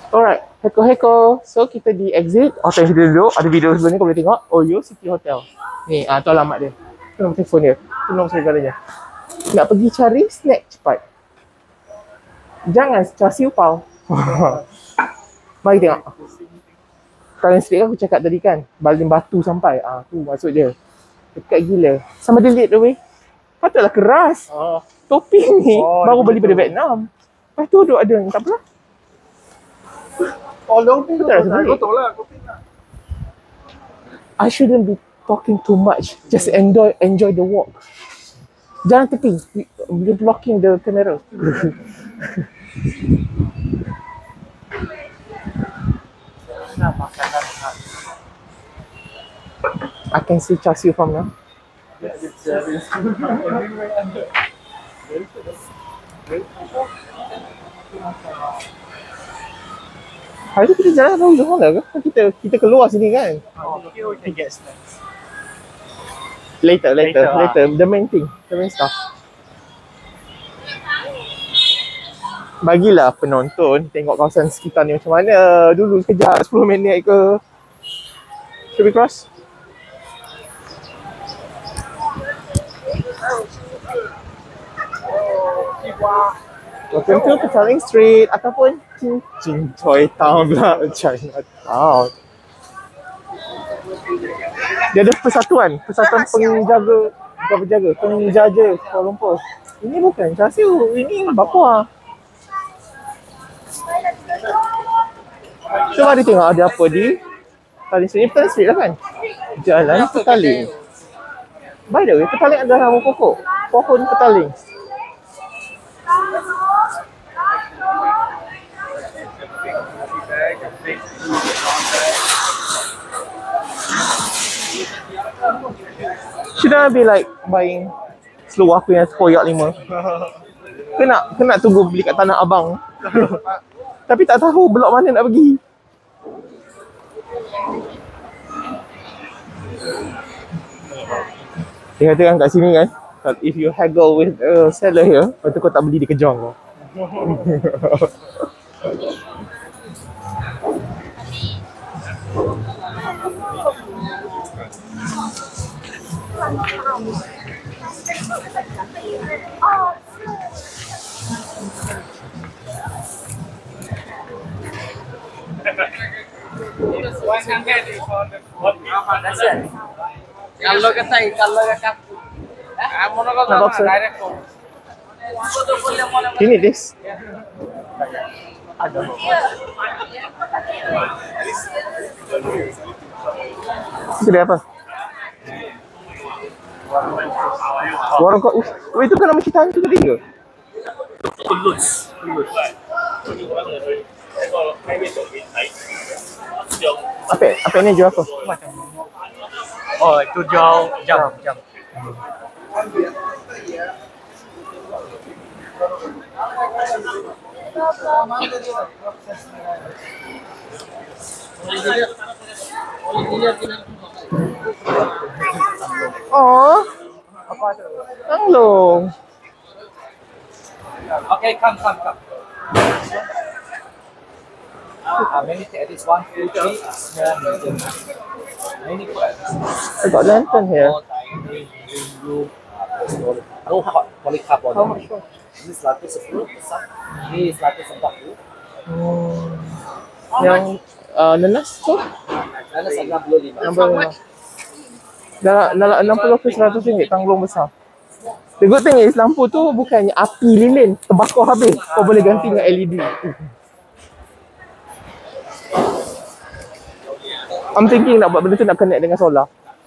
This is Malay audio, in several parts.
Alright, heko-heko. So kita di exit hotel kita duduk. Ada video sebelum ni kau boleh tengok. Oyo City Hotel. Ni, tu alamat dia. Tu nombor telefon dia. Tu nombor segalanya. Nak pergi cari snack cepat. Jangan cari siu pau. Mari tengok. Kalian street aku cakap tadi kan. Baling batu sampai. Tu maksud dia. Dekat gila. Sama dia late weh. Patutlah keras. Topi ni baru beli pada Vietnam. Lepas tu duduk ada. Tak apalah. Long tu tak rasa kotor lah. I shouldn't be talking too much. Just enjoy the walk. Jangan tepi. You're blocking the camera. I can see char siu from now. Hari tu kita jalan baru Johor lah ke? Kita keluar sini kan? Okay, we can get snacks. Later. The main thing. The main stuff. Bagilah penonton tengok kawasan sekitar ni macam mana. Dulu sekejap 10 minit ke. Should we cross? Welcome to Petaling Street ataupun Chin Choy Town lah, Chinatown. Dia ada persatuan penjaga Kuala Lumpur. Ini bukan char siu, ini bakwa. So mari tengok ada apa di Petaling Street. Ini Petaling Street lah kan? Jalan Petaling. By the way, Petaling adalah nama pokok. Pohon petaling. Should I be like buying seluar aku yang koyak 5? Kena tunggu beli kat Tanah Abang. Tapi tak tahu blok mana nak pergi. Dia katakan kat sini kan, if you haggle with a seller here, lepas tu kau tak beli di Kejong kau. Kalau kata mono kalau direct ko. You need this. Itu apa? Warung kau. Oh, itu kan nama cerita hantu tadi ke? Ulus. Apa ini jual apa? Oh, itu jual jam. Oh, Tanglong. Okay, come. Many at this 1, 2, 3, small, medium. Many I got lantern here. No polycarbonate. How much? Ini 110 besar. Ini 140. Yang nanas tu? Nanas 65. Dalam 60 ke 100 ringgit Tanglong besar. The good thing is lampu tu bukannya api lilin, terbakar habis. Kau boleh ganti dengan LED. I'm thinking nak buat benda tu nak connect dengan solar.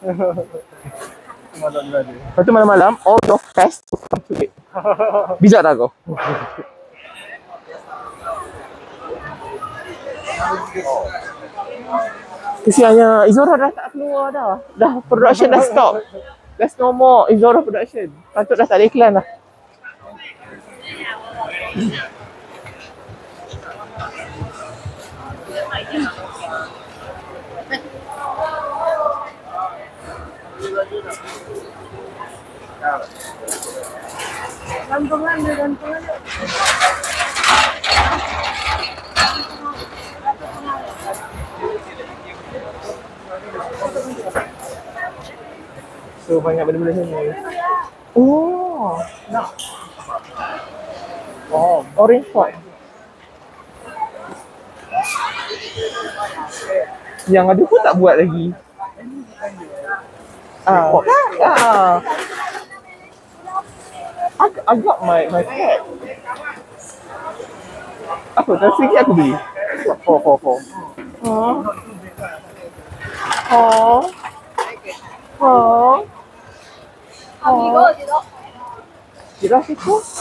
Lepas tu malam-malam, all your fast to come to it. Bijak tak kau? Kesiannya Izora dah tak keluar dah. Dah production dah stop. There's no more Izora production. Patut dah tak ada iklan dah. Gantungan. So banyak benda-benda macam ni. Oh, nak. Oh, orange pop. Yang ada pun tak buat lagi. I got my cat. Apa? Tadi sini aku beli. Four. Oh. Giraffe itu?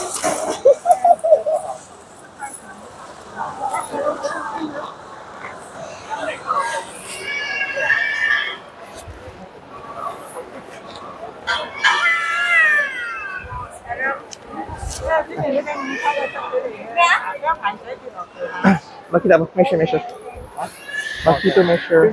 Bagi tak apa? Measure. Bagi tu measure.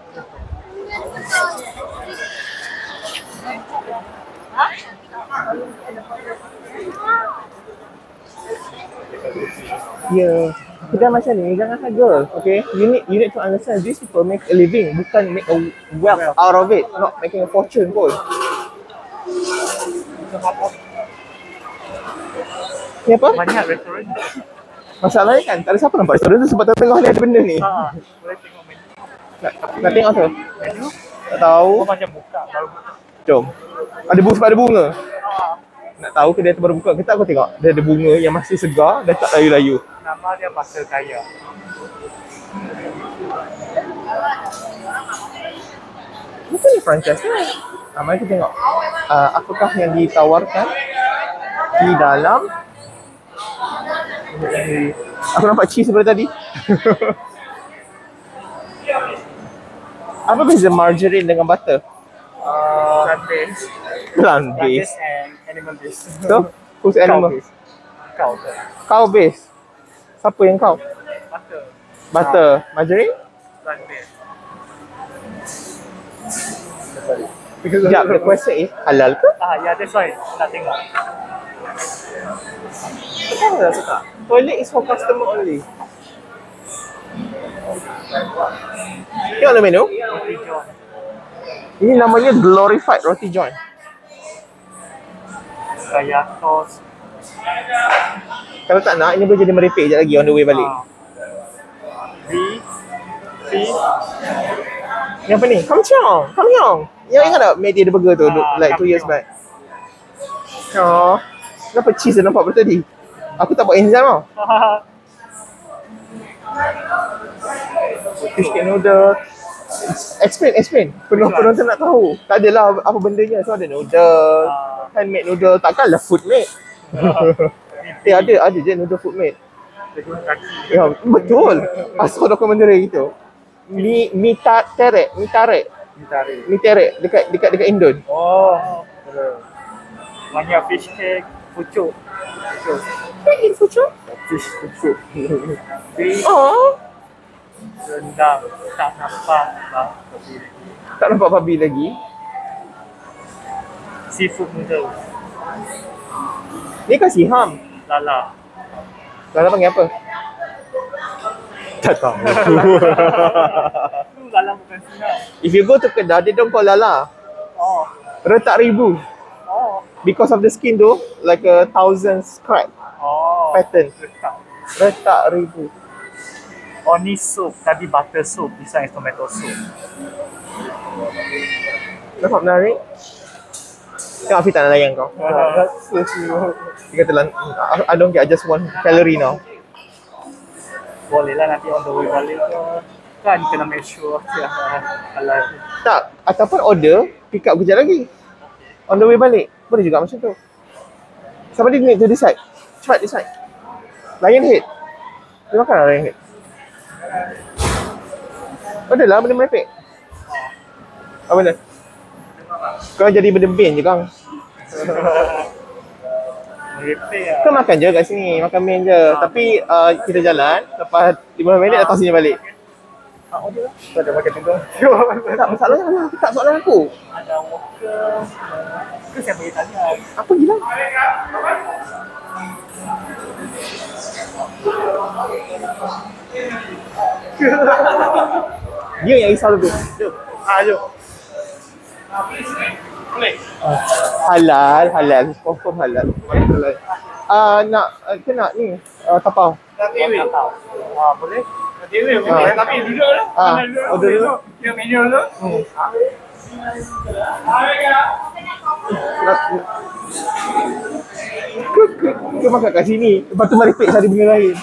Ya, kedai macam ni jangan haggle, okay? You need to understand these people make a living, bukan make a wealth out of it, not making a fortune pun. Ni apa? Banyak restoran. Masalahnya kan, tak ada siapa nampak restoran tu sebab tengah ni ada benda ni. Boleh tengok menu. Nak tengok tu? Menu? Tak tahu. Oh, macam buka, baru buka. Jom. Ada bunga. Nak tahu kedai tu baru buka. Kita aku tengok. Dia ada bunga yang masih segar dan tak layu-layu. Nama dia Butter Kaya. Mungkin ni franchise ni. Mari kita tengok. Apakah yang ditawarkan di dalam. Aku nampak cheese daripada tadi. Apa beza margarine dengan butter? Plant-based. Plant-based. and animal based. So, who's animal? Cow. Cow based. Siapa yang cow? Butter. Butter. Margarine? Plant-based. Sekejap, the question is halal ke? Yeah, that's why. Nak tengok. Kenapa tak suka? Toilet is for customer only. Tengok the menu. Roti john. Ini namanya glorified roti john. Kaya toast. Kalau tak nak, ini boleh jadi merepek sekejap lagi on the way balik. Beef. Fish. Yang apa ni? Kamcheong. Yang ingat tak Made the burger tu like 2 years back? Oh. Kenapa cheese dia nampak pada tadi? Aku tak buat enzyme tau. Fish cake noodle. Explain. Penonton nak tahu. Tak adalah apa bendanya. So ada noodle, handmade noodle. Takkanlah food made. Ada je noodle food made. Ya, betul. Asal dokumentari gitu. Mi tarik dekat Indon. Oh. Banyak fish cake, pucuk. Eat fucu? Fish pucuk. Beef, Oh, rendang, tak nampak babi. tak nampak babi lagi. Seafood noodles, Ni kasih ham. lala. Lala panggil apa? Tak tahu. Lala bukan sinar. If you go to kedai, they don't call lala. Oh. Retak ribu. Oh. Because of the skin tu, like a 1,000 scratch Oh. pattern. Letak. Retak ribu. Oh, ni soup. Tadi butter soup. This one is tomato soup. Nampak menarik? Tengok Afi tak nak layan kau. Dia kata, I don't get, I just want calorie now. Boleh lah nanti on the way balik ke. Kan kena make sure halal. Tak, ataupun order, pick up kejap lagi. On the way balik. Boleh juga macam tu. Somebody need to decide. Cepat decide. Lion head. Dia makan lah lion head. Adalah benda merepek. Apa benda? Kau jadi benda bin je kang. Merepek lah. Kau makan je kat sini. Makan main je. Tapi kita jalan. Lepas 15 minit datang sini balik. Order lah. Kau ada makan tengok. Tak masalahnya lah. Tak soalan aku. Ada worker. Ke siapa yang tanya? Apa gila? Dia yang risau lebih. Jom. Jom. Boleh. Halal, halal. Confirm halal. Halal. Nak kena ni tapau. Nak TV. Boleh. Nak TV boleh. Tapi duduk lah. Duduk. Dia menu dulu. Ke makan kat sini. Lepas tu merepek cari benda lain.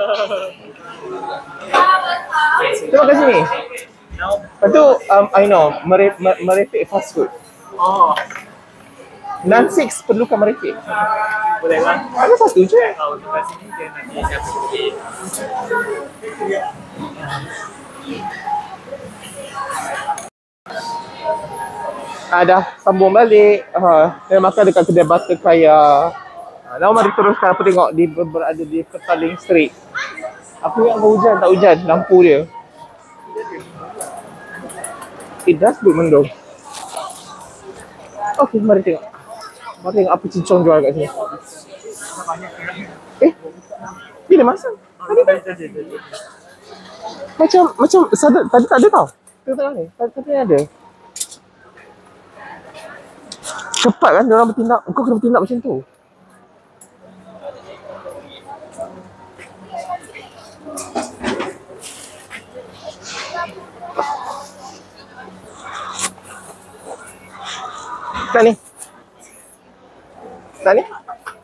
Kita makan sini. Lepas tu, I know, merepek fast food. Oh. Non 6 perlukan merepek. Boleh kan? Ada satu je. Kalau dekat sini dia nanti siapa sikit. Dah sambung balik. Dia makan dekat kedai butter kaya. Nama mari teruskan apa tengok dia berada di Petaling Street. Aku ingat hujan, tak hujan. Lampu dia. It does look mendung. Okay, mari tengok. Mari tengok apa cincong jual kat sini. Bila masuk? Tadi. Macam tadi tak ada tau. Tengok ni. Tadi ada. Cepat kan dia orang bertindak. Kau kena bertindak macam tu. Tak ni. Tak ni.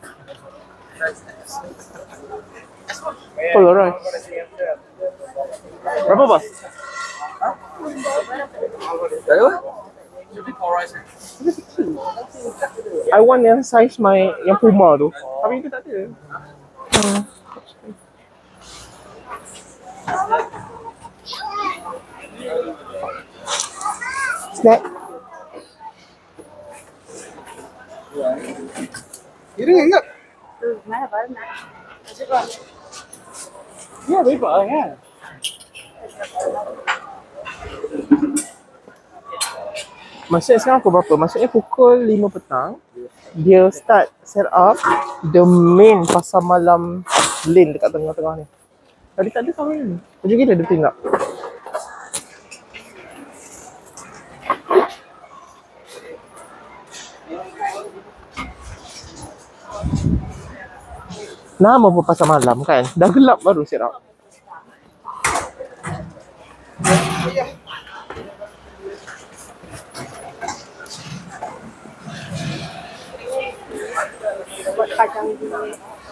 Polo rice. Berapa bos? Berapa? I want yang size yang Puma tu. Tapi itu tak ada. Snack. Kira enggak? Mana barang nak? Ya, bebas kan? Maksudnya sekarang pukul berapa? Maksudnya pukul 5 petang. Dia start set up the main pasar malam lane dekat tengah-tengah ni. Tadi tak ada kawan ni. Macam gila dia tindak. Nama pun pasar malam kan? Dah gelap baru set up. Kacang dulu.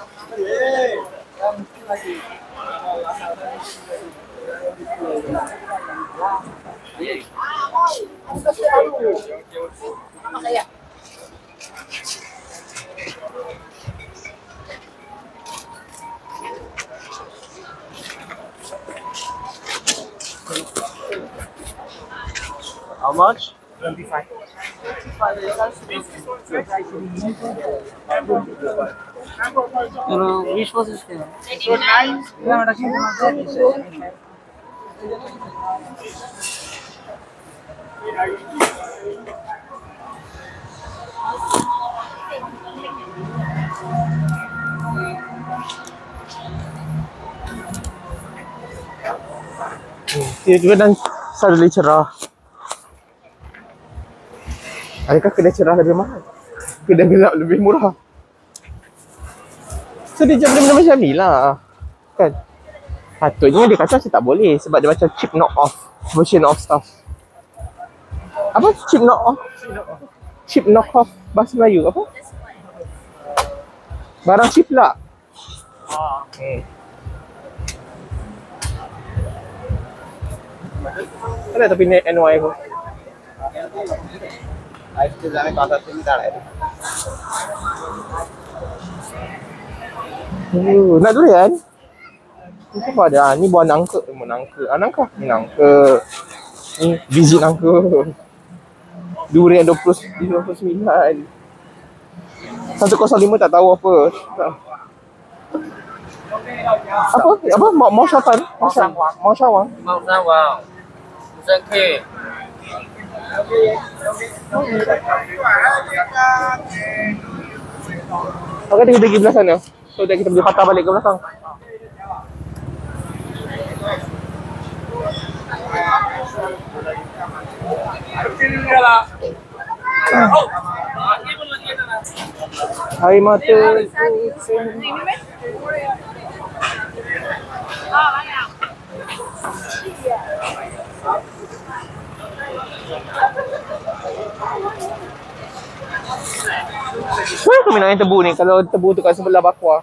How much? 25. Which was it? Dia juga dan suddenly cerah. Adakah kedai cerah lebih mahal? Kedai gelap lebih murah? So dia jual benda-benda macam ni lah. Kan? Patutnya dia kata macam tak boleh sebab dia macam cheap knock off version of stuff. Apa? Cheap knock off? Cheap knock off bahasa Melayu apa? Barang cheap lah. Ada tapi NY aku. Itu जाने का था तीन दाड़ा है Nak durian? Ni apa ada? Ni buah nangka. Nangka? Ni nangka. Ni biji nangka. Durian 29. 105 tak tahu apa. Apa? Mau syawang? Mau syawang? mau sao vào sang kê Maka kita pergi belah sana. So kita pergi patah balik ke belakang. Air mata. Kenapa kau minat yang tebu ni? Kalau tebu tu kat sebelah bakwa.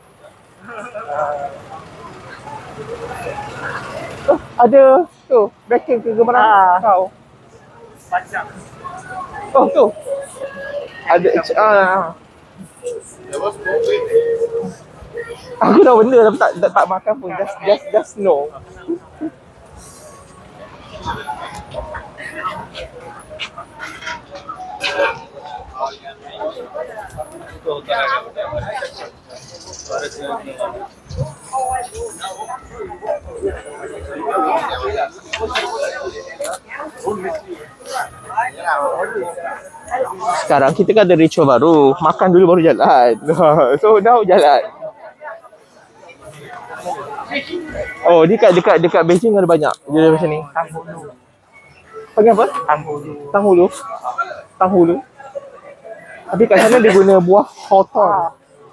Oh, ada tu, backing kegemaran kau. Macam. Oh, tu. Ada aku dah benda tapi tak makan pun. Just no. Sekarang kita kan ada ritual baru. Makan dulu baru jalan. So now jalan. Oh, dekat Beijing ada banyak. Dia macam ni. Panggil apa? Tanghulu. Tanghulu. Tapi kat sana dia guna buah hawthorn.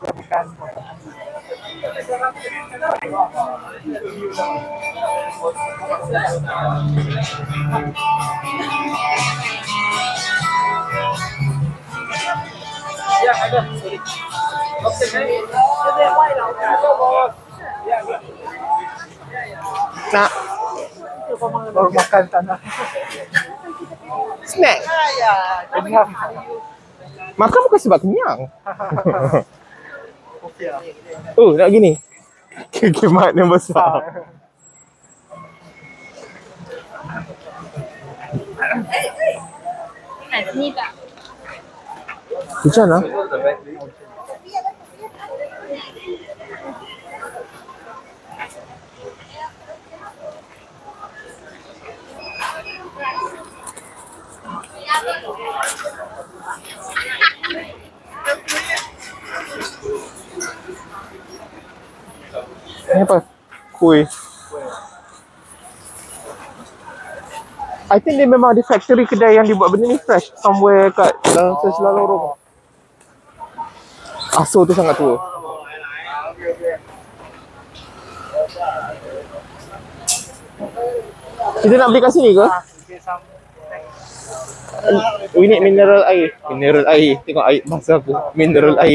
Nak Baru makan tanah. snack. Makan bukan sebab kenyang. Okey lah. Oh, nak gini. Kemat yang besar. Ni tak. Hujan lah. Ini apa? Kuih. I think dia memang ada factory kedai yang dibuat benda ni fresh somewhere kat sebelah lorong. Aso tu sangat tua. Kita nak beli kat sini ke? We need mineral air. Mineral air. Tengok air masa aku. Mineral air.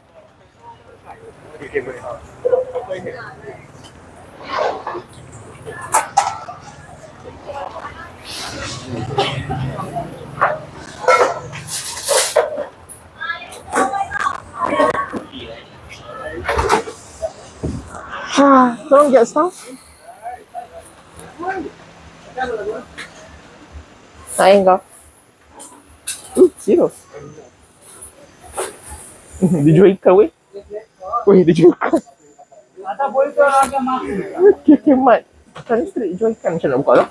Tolong get stuff. Naik kau. Serius. Dia jual ikan weh. Weh, dia jual ikan. Ada boleh tu orang yang makan. Kemat. Kan street jual ikan macam nak buka lah.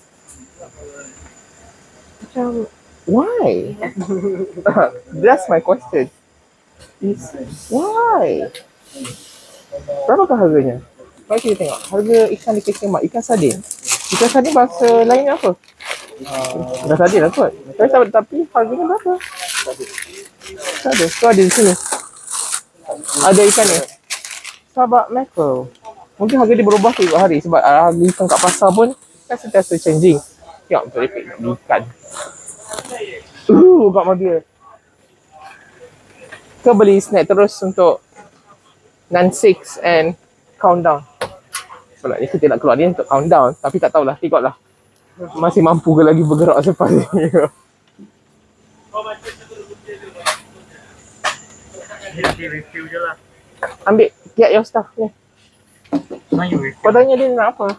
Macam, why? That's my question. Is why? Berapakah harganya? Mari kita tengok. Harga ikan di Kemat. Ikan sardin. Ikan sardin bahasa lainnya apa? Ikan sardin lah kot. Tapi harganya berapa? Tak ada. Tu ada di sini. Ada ikan ni. Sabak mackerel. Mungkin harga dia berubah tiap hari. Sebab harga ikan kat pasar pun kan sentiasa changing. Tengok betul dia nak beli ikan. Kat mobil. Kau beli snack terus untuk nan 6 and countdown. Sebab ni kita nak keluar ni untuk countdown. Tapi tak tahulah, tengoklah. Masih mampu ke lagi bergerak selepas ni. Review je lah. Ambil, get your stuff ni. Mana you review? Kau tanya dia nak apa?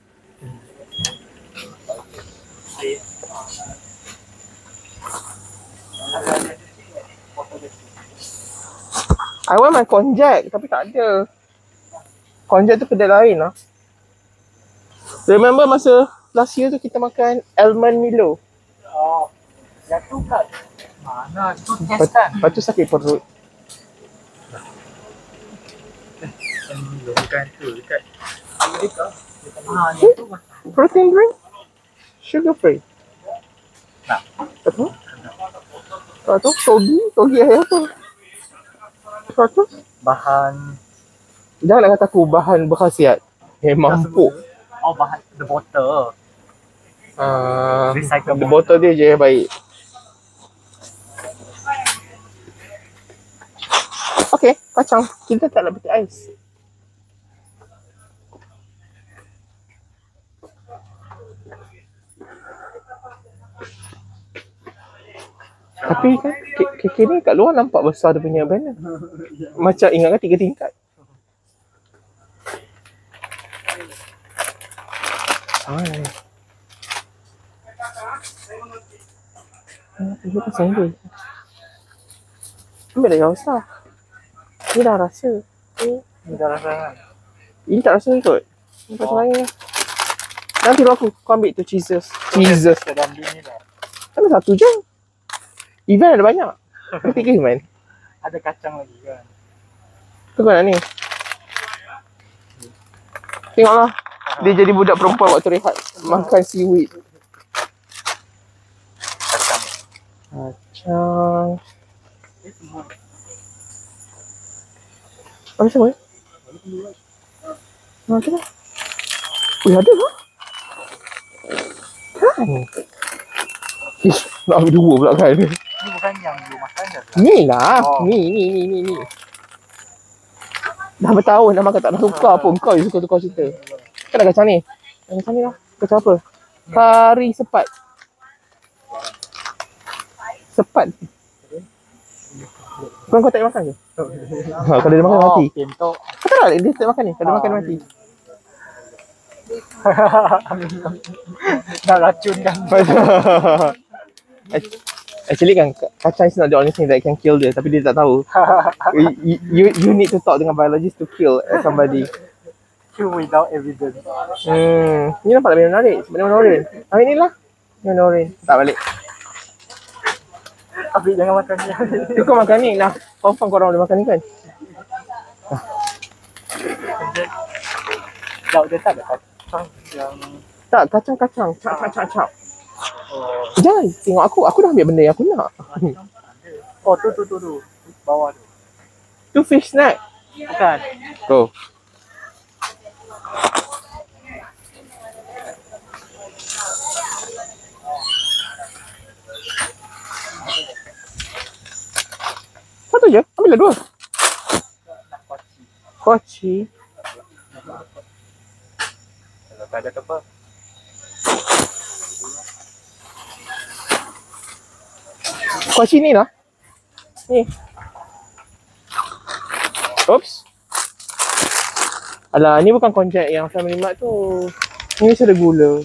I want my konjac tapi tak ada. Konjac tu kedai lain lah. Remember masa last year tu kita makan almond Milo. Oh, yang tu kat mana? Tu testan. Lepas tu sakit perut. Bukan tu, dekat Amerika. Yang tu mana? Protein drink? Sugar free? Tak. Betul? Tak tahu, togi ayah apa? Tak tahu. Bahan Janganlah kata aku bahan berkhasiat. Memang empuk. oh bahan the bottle. Recyclable. Botol dia je yang baik. Okey, kacang. Kita tak nak petik ais. Tapi kan kek ni kat luar nampak besar dia punya banner. Macam ingat kan 3 tingkat. Ini pasang dia. Ambil dah jauh besar. Ni dah rasa. Ni dah rasa kan. Ini tak rasa kot. Ini pasang lain lah. Nanti aku kau ambil tu cheeses. Cheeses. Dalam ni dah. Kan satu je. Event ada banyak. Ada 3 event. Ada kacang lagi kan. Tu kau nak ni. Tengoklah. Dia jadi budak perempuan waktu rehat. Makan seaweed. Kacang. Kacang. Apa semua? Tu lah. Wih, ada lah. Kan? Ish, nak ambil 2 pula kan? Ni bukan yang you makan dah. Ni lah. Oh. Ni. Dah bertahun dah makan tak nak tukar pun. Kau je suka tukar cerita. Kan ada kacang ni. Kacang ni lah. Kacang apa? Kari sepat. Sepat. Kau tak makan ke? Kalau dia makan dia mati. Pintok. Kau tahu tak dia tak makan ni? Kalau dia makan dia mati. Nak racun kan. Actually kan kacang is not the only thing that can kill dia, tapi dia tak tahu. You need to talk dengan biologist to kill somebody. Kill without evidence. Ni nampak lebih menarik. Sebenarnya oren. Ambil ni lah. Ni oren. Tak balik. Tapi jangan makan ni. Tu kau makan ni lah. Confirm korang boleh makan ni kan? Jauh dia tak ada kacang yang Tak, kacang-kacang. Cap. oh, Jangan tengok aku. Aku dah ambil benda yang aku nak. oh tu. Bawah tu. Tu fish snack. Bukan. Tu. Satu je. Ambillah 2. Koci. Kalau tak ada ke apa? Koci ni lah. Ni. Oops. Alah, ni bukan konjac yang Family Mart tu. Ni mesti ada gula.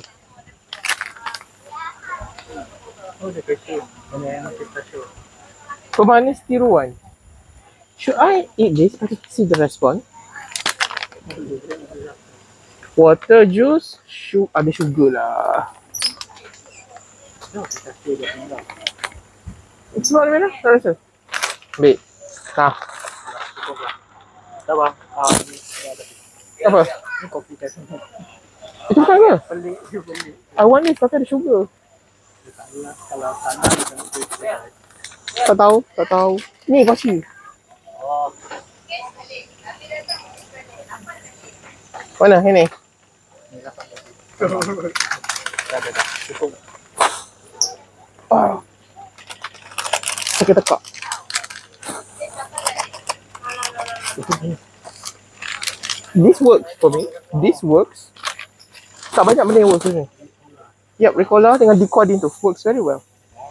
Oh dia kecil. Banyak yang pistachio. Pemanis tiruan. Should I eat this? I can see the response. Water juice. Ada sugar lah. Oh pistachio dia tinggal. Sebab mana? Tak rasa. Ambil. Nah. Cukup lah. Tak apa. Ni ada. Apa? Ni kopi kat sini. Itu bukan ke? Pelik. I want this tapi ada sugar. Kalau sana dia kena Tak tahu. Ni koci. oh, Mana? Ini. ni lah. Dah. Cukup. Ah. Sakit tekak. This works for me. This works. Tak banyak benda yang works ni. Yep, Ricola dengan Decoding tu works very well.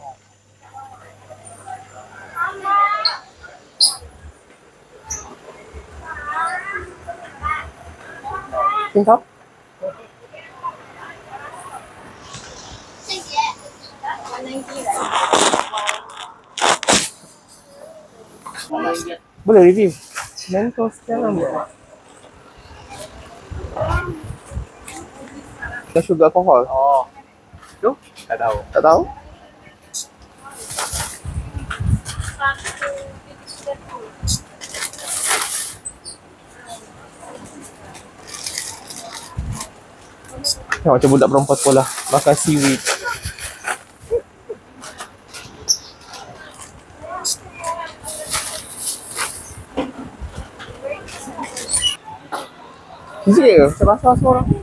Tingkap. Boleh review. Mentos jangan. Dan sugar alkohol. Oh. Tu? Tak tahu. Tak tahu? Ya, macam budak perempuan sekolah makan seaweed. bilik ke? Saya rasa semua orang.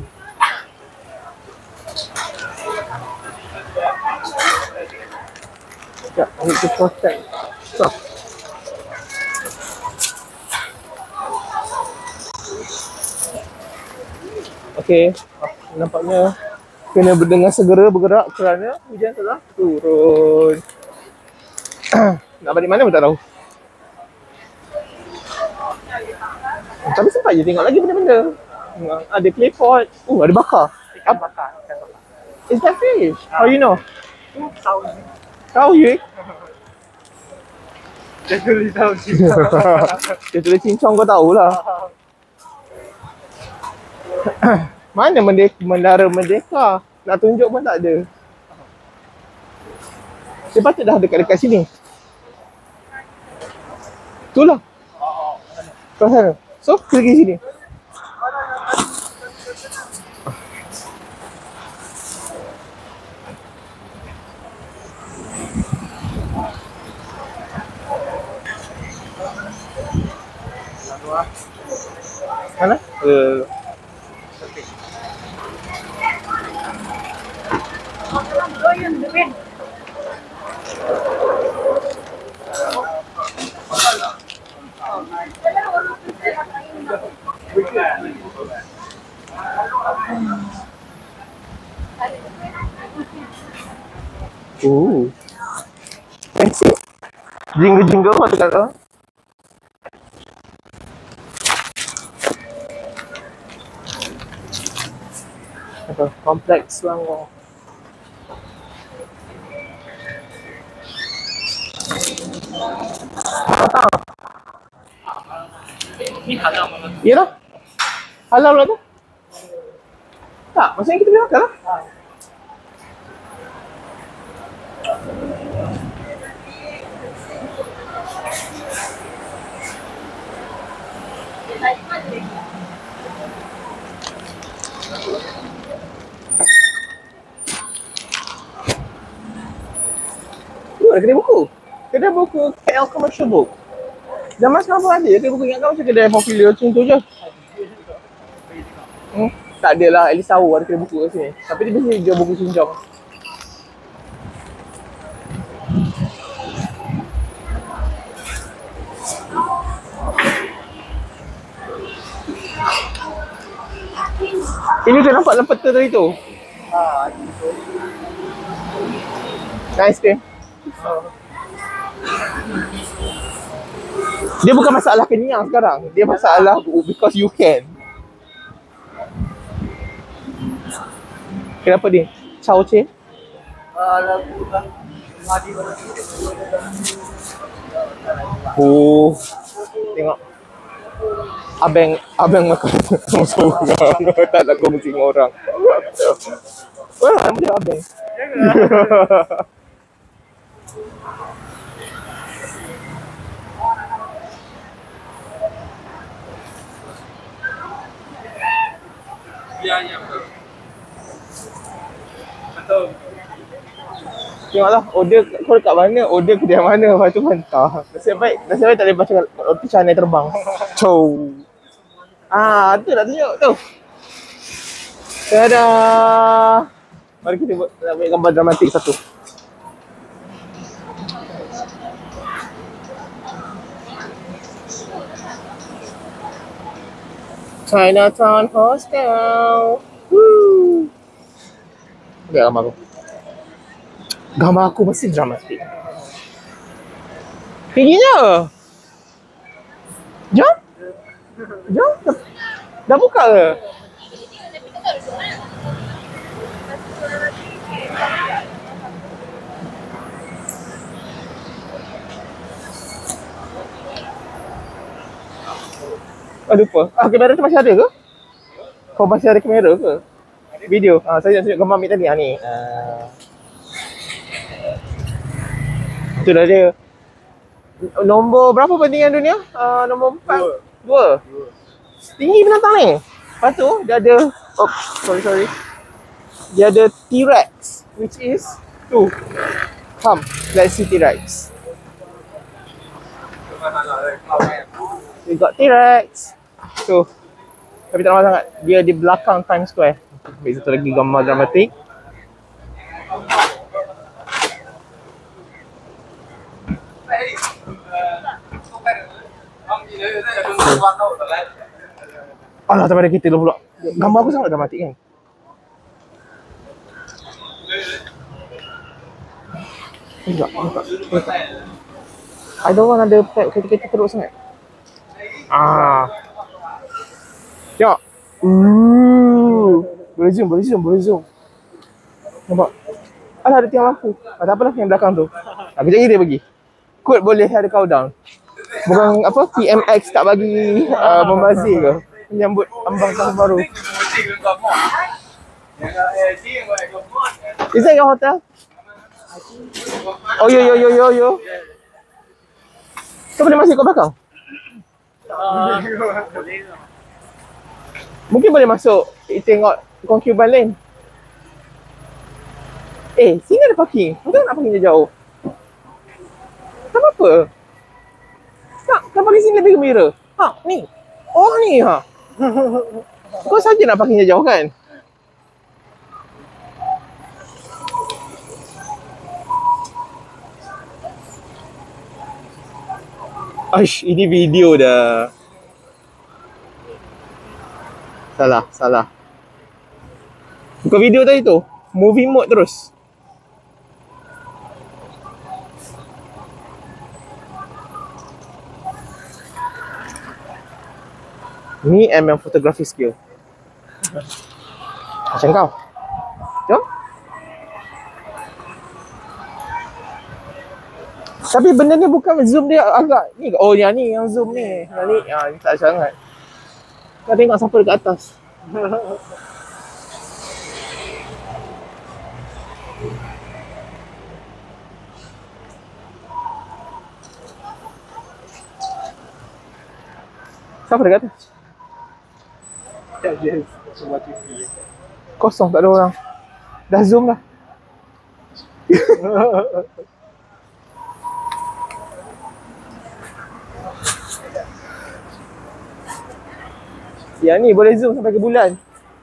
Sekejap, I need to protect. So. Okay, nampaknya kena dengan segera bergerak kerana hujan telah turun. Nak balik mana pun tak tahu. Tapi sempat je tengok lagi benda-benda. Ada clay pot. Ada bakar. Ikan bakar. Is that fish? How you know? Tahu. Tahu you? Dia tulis tahu juga. Dia tulis cincong kau tahulah. Mana Menara Merdeka? Nak tunjuk pun tak ada. Dia patut dah dekat-dekat sini. Itulah. Kau sana. So, pergi sini. Mana? Fancy. Jingga-jingga kau dekat tu. Apa? Kompleks Selangor. Ni halal mana? Yalah. Halal lah tu. Tak, maksudnya kita boleh makan lah. Ada kedai buku. Kedai buku KL Commercial Book. Zaman sekarang pun ada kedai buku. Ingatkan macam kedai popular macam tu je. Tak adalah, at least tahu ada kedai buku kat sini. Tapi dia biasa jual buku cincong. Ini tu nampak dalam peta tadi tu. Nice ke? Dia bukan masalah kenyang sekarang. Dia masalah because you can. Kenapa dia? Chow Che? Oh. Tengok. Abang makan seorang. Tak nak kongsi dengan orang. Wah, nama dia abang. Ya, betul. Tengoklah, order kau dekat mana, order kedai mana, lepas tu hantar. Nasib baik tak boleh baca roti canai terbang. Chow. Tu nak tunjuk tu. Tada. Mari kita ambil gambar dramatik satu. Chinatown Hostel. Woo. Lihat gambar aku. Gambar aku mesti dramatik. Perginya. Jom. Jom. Dah buka ke? Lupa. Kamera tu masih ada ke? Kau masih ada kamera ke? Video. Saya nak tunjuk gambar ambil tadi. Ni. Itu dah dia. Nombor berapa pertandingan dunia? Nombor 4. 2. Tinggi binatang ni. Lepas tu dia ada sorry. Dia ada T-Rex, which is tu. Come, let's see T-Rex. We got T-Rex. Tu. Tapi tak lama sangat. Dia di belakang Times Square. Ambil satu lagi gambar dramatik. Alah, tak ada kita dulu pula. Gambar aku sangat dramatik kan. Enggak. Ada orang ada pack kereta-kereta teruk sangat. Tengok. Boleh zoom. Nampak? Alah, ada tiang lampu. Tak apalah yang belakang tu. Kejap lagi dia bagi. Kod boleh ada countdown. Bukan apa, PMX tak bagi membazir ke? Menyambut ambang tahun baru. Is that your hotel? Oh, yo. Kau boleh masuk kat belakang? Mungkin boleh masuk tengok konkuban lain. Sini ada parking. Kau nak parking jauh? Tak apa-apa. Tak parking sini lebih gembira. Ni. Oh, ni Kau saja nak parking jauh kan? Aish, ini video dah. Salah. Bukan video tadi tu. Movie mode terus. Ni memang fotografi skill. Macam kau. Jom. Tapi benda ni bukan zoom dia agak ni. Oh, yang ni yang zoom ni. Yang ni, ni tak sangat. Kau tengok sampai dekat atas. Sampai dekat atas. Yes, semua TV. Kosong, tak ada orang. Dah zoom dah. Yang ni boleh zoom sampai ke bulan.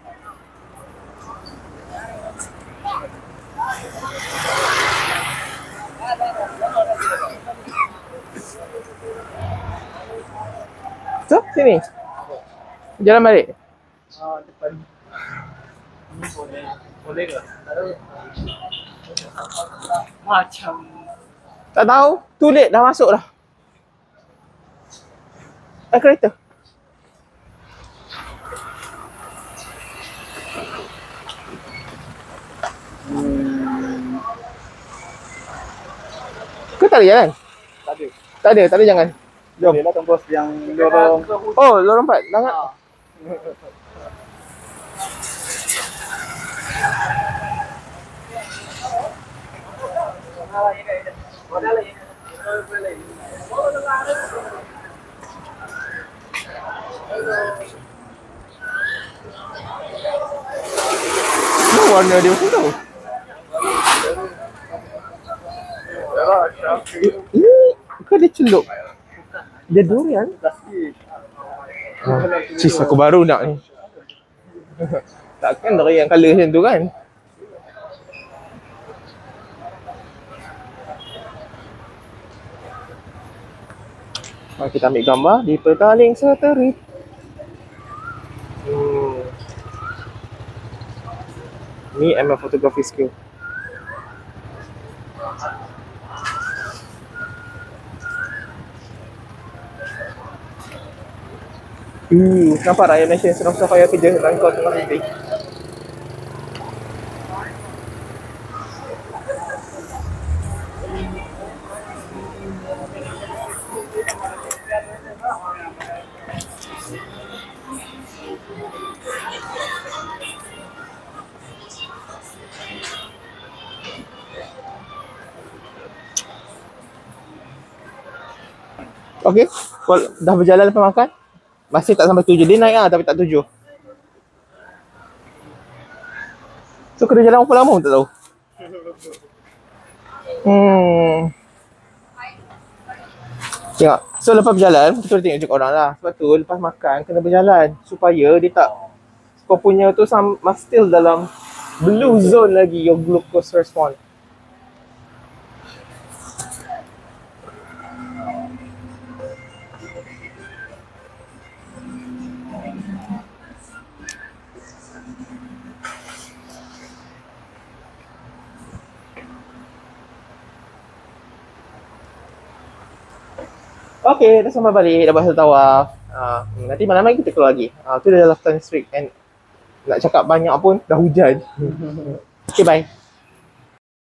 So, sini. Jalan balik. Depan. Ini boleh ke? Macam Tak tahu. Too late, dah masuk dah. Kereta. Kau tak ada jalan? tak ada. Tak ada jangan. Jom. Boleh lah tembus yang lorong. Oh, lorong 4. Langat. Apa warna dia macam tu? Ini kau dia celup. Dia durian. Sis, aku baru nak ni. Takkan dari yang colour macam tu kan? Mari kita ambil gambar di Petaling Seterit. Ni memang fotografi skill. Nampak rakyat Malaysia senang-senang payah kerja dan kau tengah mimpi. Okey, dah berjalan lepas makan. Masih tak sampai 7. Dia naik lah tapi tak 7. So kena jalan berapa lama pun tak tahu. Tengok. So lepas berjalan, betul tengok juga orang lah. Sebab tu lepas makan kena berjalan supaya dia tak kau punya tu still dalam blue zone lagi your glucose response. Okay, dah sampai balik, dah buat satu tawaf. Nanti malam lagi kita keluar lagi. Tu dah last time streak and nak cakap banyak pun dah hujan. Okay, bye.